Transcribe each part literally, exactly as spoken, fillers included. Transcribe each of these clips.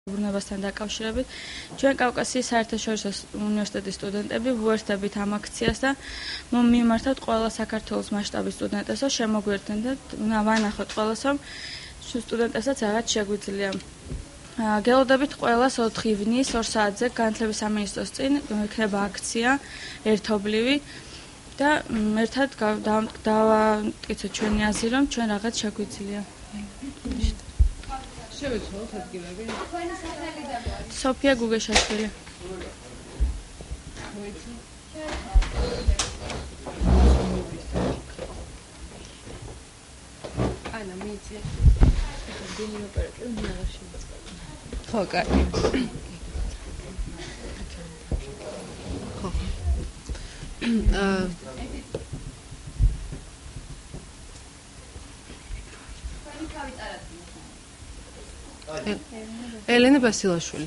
Ურნებასთან დაკავშირებით ჩვენ კავკასიის საერთაშორისო უნივერსიტეტის სტუდენტები ვუერთდებით ამ აქციას და მიმართავთ ყველა საქართველოს მასშტაბის სტუდენტებსო შემოგვიერთდეთ და ვანახოთ ყველას რომ სტუდენტებსაც რაღაც შეგვიძლია. გელოდებით ყველას ოთხი ივნის ორ საათზე განათლების სამინისტროს წინ იქნება აქცია ერთობლივი და ერთად დავამტკიცოთ ჩვენი აზრი რომ ჩვენ რაღაც შეგვიძლია. შევეცვალოთ ადგილები. სოფია გუგეშაშვილი. ანა მიიწე. დინი ოპერატორი ნაღაში. ხო, კარგი. ხო. აა ელენე ბასილაშვილი.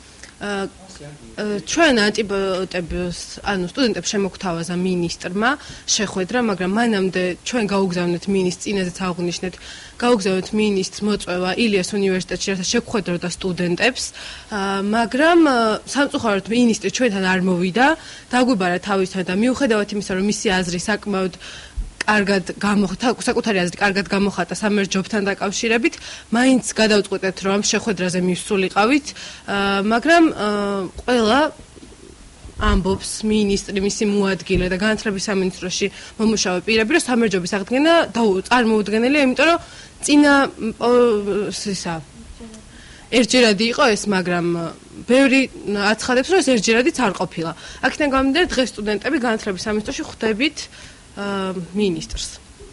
ჩვენ ანტიბიოტიკებს, ანუ სტუდენტებს შემოგთავაზა მინისტრმა, შეხვედრა, მაგრამ მანამდე ჩვენ გაუგზავნეთ მინისტრს, წინაზეც აღვნიშნეთ, გაუგზავნეთ მინისტრს მოწვევა ილიას უნივერსიტეტში, რათა შეხვედროდა სტუდენტებს, მაგრამ სამწუხაროდ მინისტრი ჩვენთან არ მოვიდა, დაგვიბარა თავისთან და მიუხედავად იმისა, რომ მისი აზრი საკმაოდ კარგად გამოხატა, საკუთარი აზრი კარგად გამოხატა სამერთჯობთან დაკავშირებით, მაინც გადავწყვეტეთ, რომ ამ შეხვედრაზე მივსულიყავით, მაგრამ ყველა ამბობს მინისტრი, მისი მოადგილე და განათლების სამინისტროში მომუშავე პირები, რომ სამერთჯობის აღდგენა წარმოუდგენელია, იმიტომ რომ წინა ისა ერთჯერადი იყო ეს, მაგრამ ბევრი აცხადებს, რომ ეს ერთჯერადიც არ ყოფილა. აქედან გამომდინარე, დღეს სტუდენტები განათლების სამინისტროში ხვდებით მინისტრს.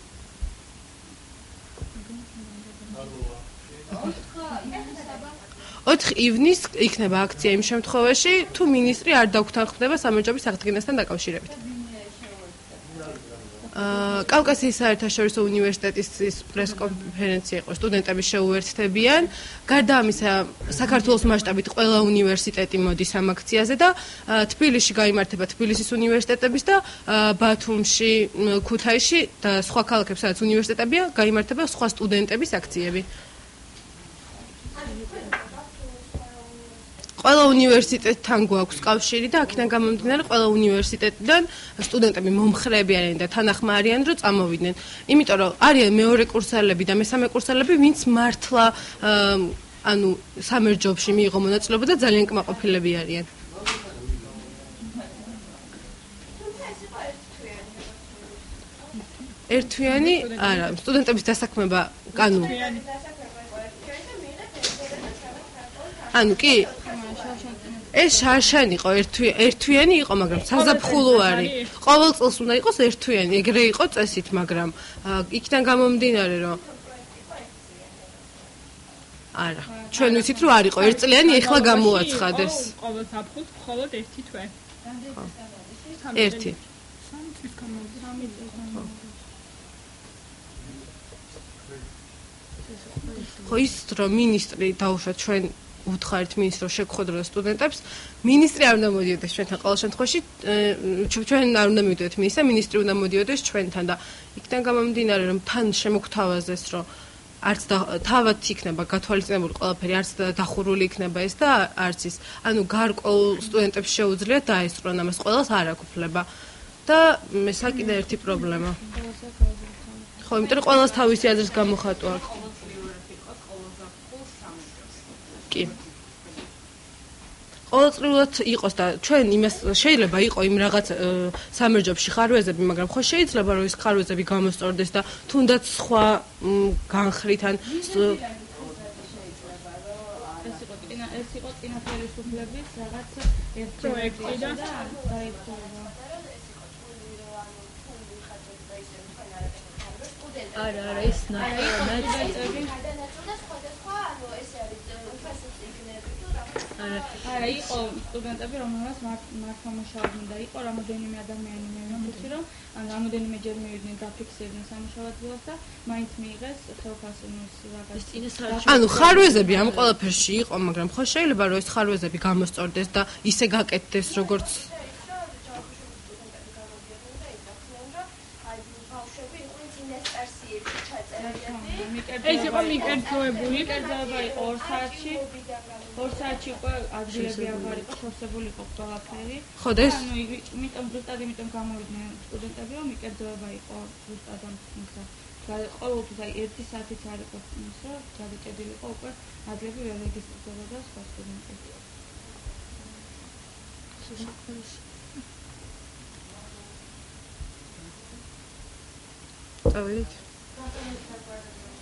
ოთხი ივნის იქნება აქცია იმ შემთხვევაში, თუ მინისტრი არ დაგვთანხმდება სამერთჯობის აღდგენასთან დაკავშირებით. კავკასიის საერთაშორისო უნივერსიტეტის პრესკონფერენცია იყო, სტუდენტები შეუერთდებიან. გარდა ამისა, საქართველოს მასშტაბით ყველა უნივერსიტეტი მოდის ამ აქციაზე და თბილისში გაიმართება თბილისის უნივერსიტეტების და ბათუმში, ქუთაისში და სხვა ქალაქებში, სადაც უნივერსიტეტებია, გაიმართება სხვა სტუდენტების აქციები. ყველა უნივერსიტეტთან გვაქვს კავშირი და აქედან გამომდინარე ყველა უნივერსიტეტიდან სტუდენტები მომხრეები არიან და თანახმა არიან რომ წამოვიდნენ. იმიტომ რომ არიან მეორე კურსელები და მესამე კურსელები, ვინც მართლა ანუ სამერთჯობში მიიღო მონაწილეობა და ძალიან კმაყოფილები არიან. ერთთვიანი არა, სტუდენტების დასაქმება, ანუ ანუ კი ეს შარშან იყო, ერთთვიანი იყო, მაგრამ საზაფხულო არის. ყოველ წელს უნდა იყოს ერთთვიანი, ეგრე იყო წესით, მაგრამ იქიდან გამომდინარე, რომ არა, ჩვენ ვიცით, რომ არ იყო ერთწლიანი, ეხლა გამოაცხადეს. ყოველ საფხულს მხოლოდ ერთი თვე. ერთი. ხო, ის რომ მინისტრი დაუშვათ ჩვენ უთხარით მინისტრს შეგხვედროდა სტუდენტებს, მინისტრი არ უნდა მოდიოდეს ჩვენთან ყოველ შემთხვევაში, ჩვენ არ უნდა მივიდოდეთ მინისტრს, მინისტრი უნდა მოდიოდეს ჩვენთან და იქიდან გამომდინარე, რომ თან შემოგთავაზეს, რომ არც თავად იქნება გათვალისწინებული ყველაფერი, არც დახურული იქნება ეს და არც ის, ანუ გარკვეულ სტუდენტებს შეუძლიათ დაესწრონ ამას, ყველას არ აქვს უფლება. და მესა კიდე ერთი პრობლემა. ხო, იმიტომ რომ ყველას თავისი აზრის გამოხატვა აქვს. კი. ყოველწლიურად იყოს და ჩვენ იმას შეიძლება იყო იმ რაღაც სამერთჯობში ხარვეზები, მაგრამ ხო შეიძლება რომ ეს ხარვეზები გამოსწორდეს და თუნდაც სხვა განხრიდან ეს იყო წინა ეს იყო წინა ხელისუფლების რაღაც ერთ პროექტი და დაიხურა. არა, არა, ეს ნაცნობი არა, იყო სტუდენტები, რომელსაც მართლა მუშაობდნენ და იყო რამოდენიმე ადამიანი მივხვდი, რომ ან რამოდენიმეჯერ მივიდნენ დაფიქსირდნენ სამუშაოებას და მაინც მიიღეს ხელფასების რაღაც. ანუ ხარვეზები ამ ყველაფერში იყო, მაგრამ ხო შეიძლება რომ ეს ხარვეზები გამოსწორდეს და ისე გაკეთდეს, როგორც ბავშვები იყვნენ წინასწარ სიებში ჩაწერილები. ეს იყო მიკერძოებული. მიკერძოება იყო ორ საათში. ორ საათში უკვე ადგილები აღარ იყო, შევსებული იყო ყველაფერი. ხო და ეს ანუ იმიტომ ზუსტად იმიტომ გამოვიდნენ სტუდენტები, რომ მიკერძოება იყო ზუსტად ამ თუმცა ყოველთვის აი ერთი საათიც არ იყო ის, რომ გადაჭედილი იყო უკვე ადგილები ვერ რეგისტრირდებოდა სხვა სტუდენტები. წავედით.